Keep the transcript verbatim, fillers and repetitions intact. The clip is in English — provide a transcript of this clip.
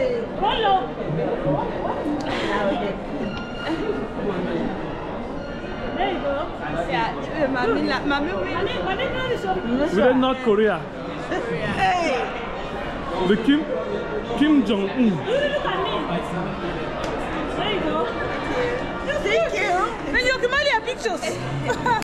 Follow. There you go. Yeah, mommy, mommy, We did North Korea. Hey. The Kim Kim Jong Un. Look at me.